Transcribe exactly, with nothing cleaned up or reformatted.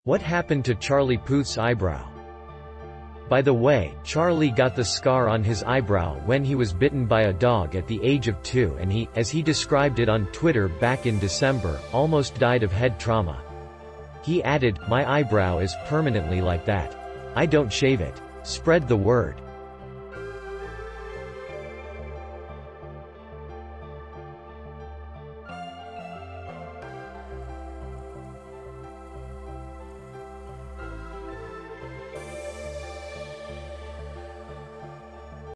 What happened to Charlie Puth's eyebrow? By the way, Charlie got the scar on his eyebrow when he was bitten by a dog at the age of two, and he, as he described it on Twitter back in December, almost died of head trauma. He added, "My eyebrow is permanently like that. I don't shave it. Spread the word."